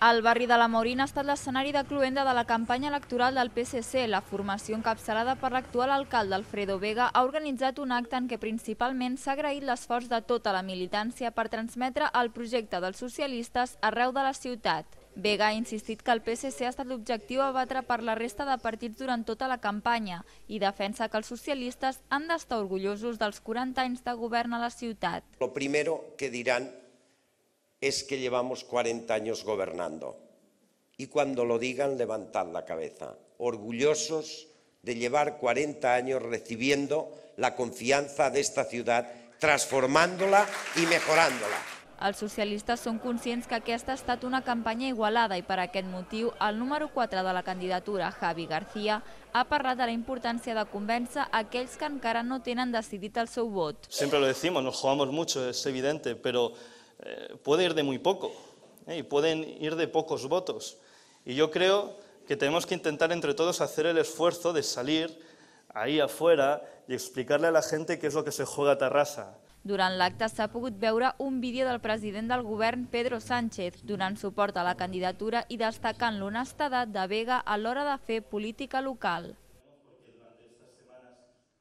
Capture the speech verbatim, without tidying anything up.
El barri de la Maurina ha estat l'escenari de cloenda de la campanya electoral del P S C. La formació encapçalada per l'actual alcalde Alfredo Vega ha organitzat un acte en què principalment s'ha agraït l'esforç de tota la militància per transmetre el projecte dels socialistes arreu de la ciutat. Vega ha insistit que el P S C ha estat l'objectiu a batre per la resta de partits durant tota la campanya i defensa que els socialistes han d'estar orgullosos dels quaranta anys de govern a la ciutat. Lo primero que dirán es que llevamos cuarenta años gobernando y cuando lo digan levantad la cabeza, orgullosos de llevar cuarenta años recibiendo la confianza de esta ciudad, transformándola y mejorándola. Els socialistes són conscients que aquesta ha estat una campanya igualada i per aquest motiu el número quatre de la candidatura, Javi García, ha parlat de la importància de convèncer aquells que encara no tenen decidit el seu vot. Siempre lo decimos, nos jugamos mucho, es evidente, pero eh, puede ir de muy poco eh, y pueden ir de pocos votos. Y yo creo que tenemos que intentar entre todos hacer el esfuerzo de salir ahí afuera y explicarle a la gente qué es lo que se juega a Tarrasa. Durant l'acte s'ha pogut veure un vídeo del president del govern, Pedro Sánchez, donant suport a la candidatura i destacant l'honestedat de Vega a l'hora de fer política local.